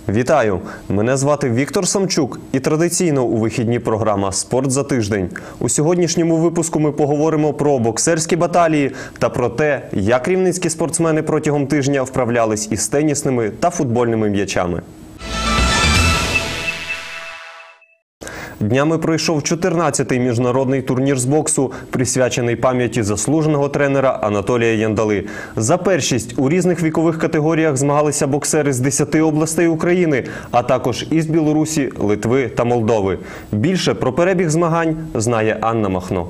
Вітаю! Мене звати Віктор Самчук і традиційно у вихідні програма «Спорт за тиждень». У сьогоднішньому випуску ми поговоримо про боксерські баталії та про те, як рівненські спортсмени протягом тижня вправлялись із тенісними та футбольними м'ячами. Днями пройшов 14-й міжнародний турнір з боксу, присвячений пам'яті заслуженого тренера Анатолія Яндали. За першість у різних вікових категоріях змагалися боксери з 10 областей України, а також із Білорусі, Литви та Молдови. Більше про перебіг змагань знає Анна Махно.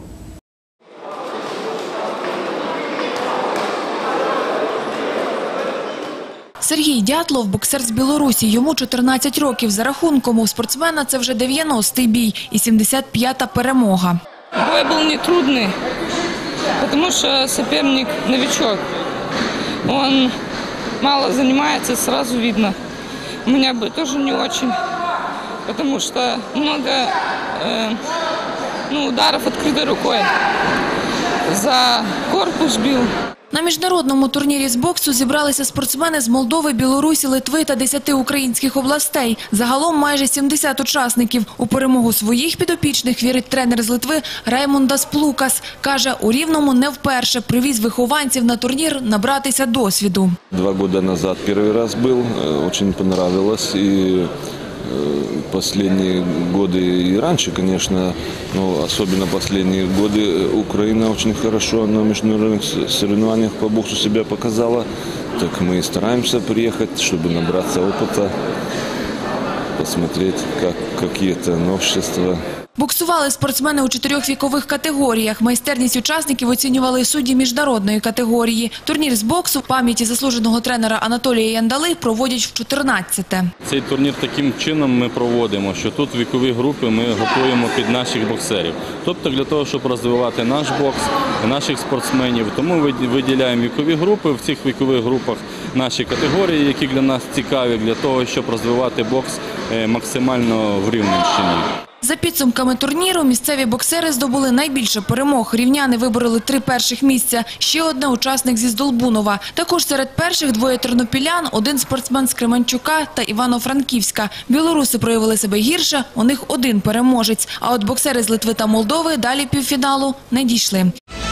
Сергій Дятлов – боксер з Білорусі. Йому 14 років. За рахунком у спортсмена це вже 90-й бій і 75-та перемога. Бой був нетрудний, тому що суперник новичок. Він мало займається, одразу видно. У мене бой теж не дуже, тому що багато ударів відкритою рукою. За корпус бив. На міжнародному турнірі з боксу зібралися спортсмени з Молдови, Білорусі, Литви та 10 українських областей. Загалом майже 70 учасників. У перемогу своїх підопічних вірить тренер з Литви Раймундас Плукас. Каже, у Рівному не вперше привіз вихованців на турнір набратися досвіду. 2 роки назад перший раз був, дуже понравилось. І последние годы и раньше, конечно, но особенно последние годы Украина очень хорошо на международных соревнованиях по боксу себя показала. Так мы и стараемся приехать, чтобы набраться опыта, посмотреть, какие-то новшества. Боксували спортсмени у 4 вікових категоріях. Майстерність учасників оцінювали судді міжнародної категорії. Турнір з боксу в пам'яті заслуженого тренера Анатолія Яндали проводять в 14-те. Цей турнір таким чином ми проводимо, що тут вікові групи ми готуємо під наших боксерів. Тобто для того, щоб розвивати наш бокс, наших спортсменів. Тому виділяємо вікові групи, в цих вікових групах наші категорії, які для нас цікаві, для того, щоб розвивати бокс максимально в Рівненщині. За підсумками турніру місцеві боксери здобули найбільше перемог. Рівняни вибороли 3 перших місця. Ще одне – учасник зі Здолбунова. Також серед перших 2 тернопілян, 1 спортсмен з Кременчука та Івано-Франківська. Білоруси проявили себе гірше, у них 1 переможець. А от боксери з Литви та Молдови далі півфіналу не дійшли.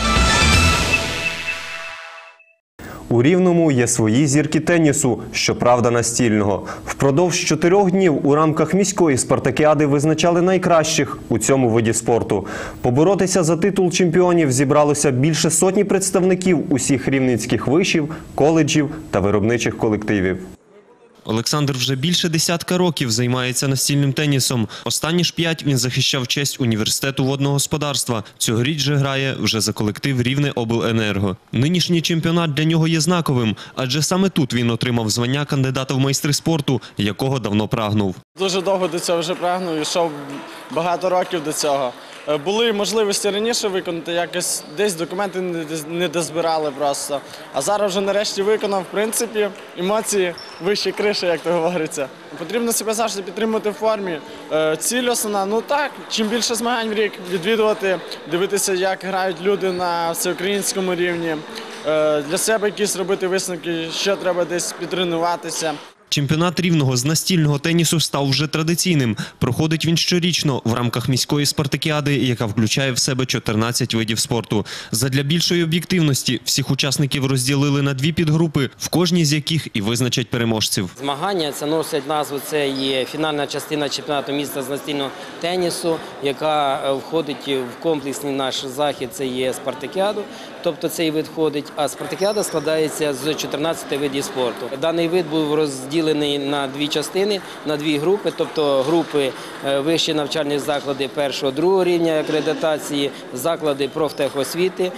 У Рівному є свої зірки тенісу, щоправда настільного. Впродовж 4 днів у рамках міської спартакіади визначали найкращих у цьому виді спорту. Поборотися за титул чемпіонів зібралося більше сотні представників усіх рівненських вишів, коледжів та виробничих колективів. Олександр вже більше 10 років займається настільним тенісом. Останні ж 5 він захищав честь університету водного господарства. Цьогоріч же грає вже за колектив Рівнеобленерго. Нинішній чемпіонат для нього є знаковим, адже саме тут він отримав звання кандидата в майстри спорту, якого давно прагнув. Дуже довго до цього вже прагнув, йшов багато років до цього. Були можливості раніше виконати, якось десь документи не дозбирали просто. А зараз вже нарешті виконав, в принципі, емоції вище криші, як то говориться. Потрібно себе завжди підтримувати в формі. Ціль основна, чим більше змагань в рік відвідувати, дивитися, як грають люди на всеукраїнському рівні, для себе якісь робити висновки, що треба десь підтренуватися. Чемпіонат Рівного з настільного тенісу став вже традиційним. Проходить він щорічно в рамках міської спартакіади, яка включає в себе 14 видів спорту. Задля більшої об'єктивності всіх учасників розділили на 2 підгрупи, в кожній з яких і визначать переможців. Змагання це носить назву, це є фінальна частина чемпіонату міста з настільного тенісу, яка входить в комплексний наш захід, це є спартакіаду. Тобто цей вид входить, а спартакіада складається з 14 видів спорту. Даний вид був розділений на 2 частини, на 2 групи, тобто групи вищі навчальні заклади 1-2 рівня акредитації, заклади профтехосвіти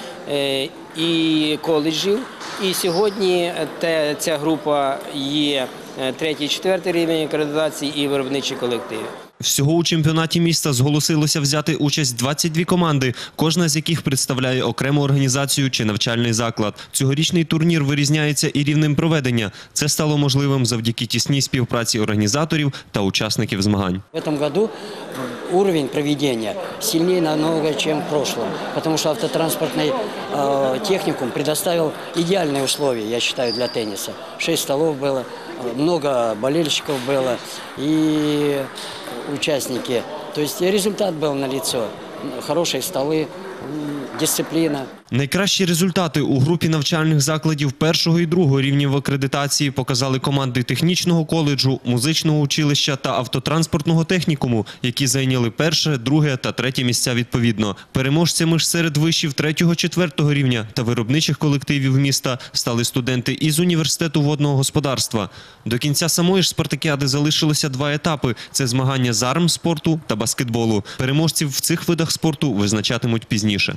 і коледжів. І сьогодні ця група є 3-4 рівень акредитації і виробничі колективи. Всього у чемпіонаті міста зголосилося взяти участь 22 команди, кожна з яких представляє окрему організацію чи навчальний заклад. Цьогорічний турнір вирізняється і рівнем проведення. Це стало можливим завдяки тісній співпраці організаторів та учасників змагань. В этом году уровень проведения сильнее намного, чем в прошлом, потому что автотранспортный техникум предоставил идеальные условия, я считаю, для тенниса. 6 столов было, много болельщиков было и участники. То есть результат был налицо. Хорошие столы, дисципліна. Найкращі результати у групі навчальних закладів першого і другого рівнів акредитації показали команди технічного коледжу, музичного училища та автотранспортного технікуму, які зайняли перше, друге та третє місця відповідно. Переможцями ж серед вишів 3-4 рівня та виробничих колективів міста стали студенти із університету водного господарства. До кінця самої ж спартакіади залишилося 2 етапи – це змагання з армспорту та баскетболу. Переможців в цих видах спорту визначатимуть пізніше.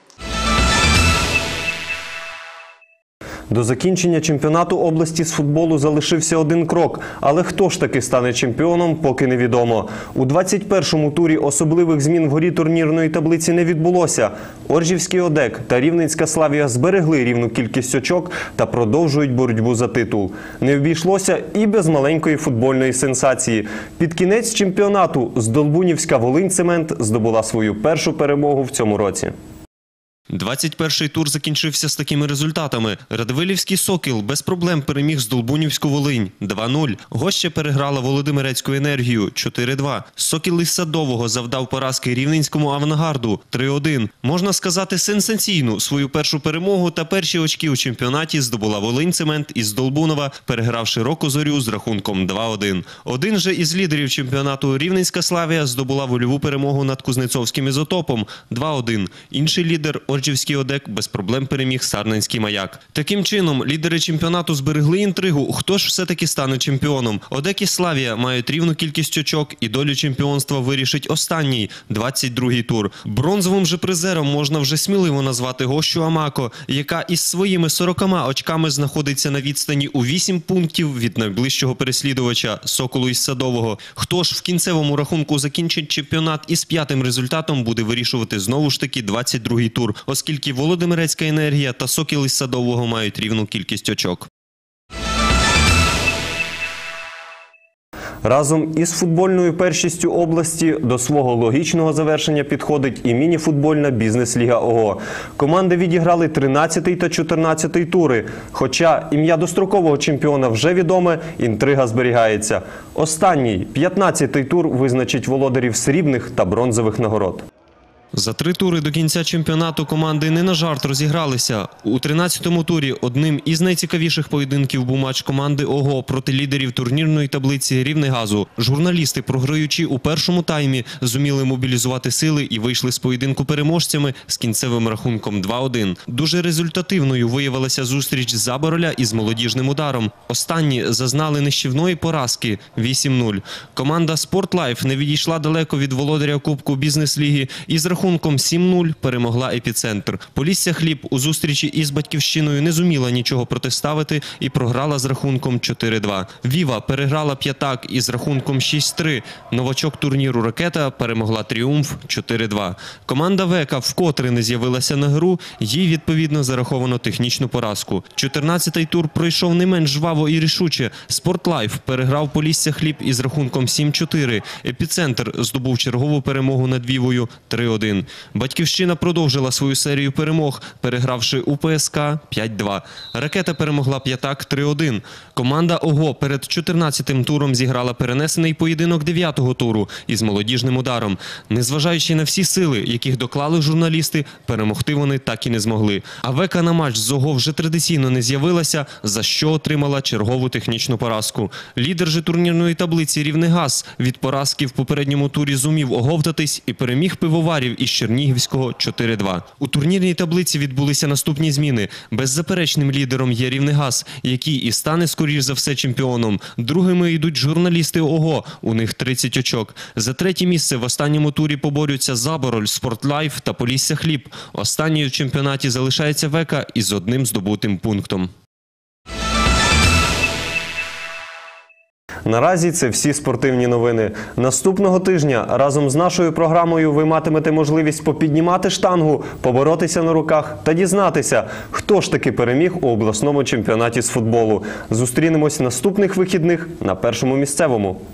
До закінчення чемпіонату області з футболу залишився 1 крок. Але хто ж таки стане чемпіоном, поки невідомо. У 21-му турі особливих змін вгорі турнірної таблиці не відбулося. Оржівський «Одек» та Рівненська «Славія» зберегли рівну кількість очок та продовжують боротьбу за титул. Не обійшлося і без маленької футбольної сенсації. Під кінець чемпіонату здолбунівська «Волиньцемент» здобула свою першу перемогу в цьому році. 21-й тур закінчився з такими результатами. Радивилівський «Сокіл» без проблем переміг Здолбунівську «Волинь» 2-0. Гостя переграла Володимирецьку «Енергію» 4-2. «Сокіл» із Садового завдав поразки Рівненському «Авангарду» 3-1. Можна сказати, сенсаційну свою першу перемогу та перші очки у чемпіонаті здобула «Волиньцемент» із Долбунова, перегравши «Року Зорю» з рахунком 2-1. Один же із лідерів чемпіонату Рівненська «Славія» здобула вольову перемогу над Кузнецовським «Ізотопом» 2-1. Інший лідер Оржівський «Одек» без проблем переміг Сарненський «Маяк». Таким чином, лідери чемпіонату зберегли інтригу, хто ж все-таки стане чемпіоном. «Одек» і «Славія» мають рівну кількість очок і долю чемпіонства вирішить останній, 22-й тур. Бронзовим же призером можна вже сміливо назвати гощу «Амако», яка із своїми 40 очками знаходиться на відстані у 8 пунктів від найближчого переслідувача – «Соколу» із Садового. Хто ж в кінцевому рахунку закінчить чемпіонат із 5-м результатом, буде вирішувати знову ж таки 22-й тур, оскільки Володимирецька «Енергія» та «Сокіл» із Садового мають рівну кількість очок. Разом із футбольною першістю області до свого логічного завершення підходить і міні-футбольна бізнес-ліга ОГО. Команди відіграли 13-й та 14-й тури. Хоча ім'я дострокового чемпіона вже відоме, інтрига зберігається. Останній, 15-й тур, визначить володарів срібних та бронзових нагород. За 3 тури до кінця чемпіонату команди не на жарт розігралися. У 13-му турі одним із найцікавіших поєдинків був матч команди ОГО проти лідерів турнірної таблиці «Рівнегазу». Журналісти, програючи у першому таймі, зуміли мобілізувати сили і вийшли з поєдинку переможцями з кінцевим рахунком 2-1. Дуже результативною виявилася зустріч Забороля із молодіжним ударом. Останні зазнали нищівної поразки – 8-0. Команда «Спортлайф» не відійшла далеко від володаря Кубку бізнес-ліги і з рахунком 7-0 перемогла «Епіцентр». Полісся «Хліб» у зустрічі із «Батьківщиною» не зуміла нічого протиставити і програла з рахунком 4-2. «Віва» переграла «П'ятак» із рахунком 6-3. Новачок турніру «Ракета» перемогла «Тріумф» 4-2. Команда «Века» вкотре не з'явилася на гру, їй відповідно зараховано технічну поразку. 14-й тур пройшов не менш жваво і рішуче. «Спортлайф» переграв Полісся «Хліб» із рахунком 7-4. «Епіцентр» здобув чергову перемогу над «Вівою» 3-1. «Батьківщина» продовжила свою серію перемог, перегравши УПСК 5-2. «Ракета» перемогла «П'ятак» 3-1. Команда ОГО перед 14-тим туром зіграла перенесений поєдинок 9-го туру із молодіжним ударом. Незважаючи на всі сили, яких доклали журналісти, перемогти вони так і не змогли. А «Века» на матч з ОГО вже традиційно не з'явилася, за що отримала чергову технічну поразку. Лідер же турнірної таблиці «Рівнегаз» від поразки в попередньому турі зумів оговтатись і переміг «Пивоварів» із Чернігівського 4-2. У турнірній таблиці відбулися наступні зміни. Беззаперечним лідером є «Рівнегаз», який і стане скоріш за все чемпіоном. Другими йдуть журналісти ОГО, у них 30 очок. За 3-є місце в останньому турі поборються Забороль, Спортлайф та Полісся «Хліб». Останньою в чемпіонаті залишається «Века» із 1 здобутим пунктом. Наразі це всі спортивні новини. Наступного тижня разом з нашою програмою ви матимете можливість попіднімати штангу, поборотися на руках та дізнатися, хто ж таки переміг у обласному чемпіонаті з футболу. Зустрінемось наступних вихідних на Першому місцевому.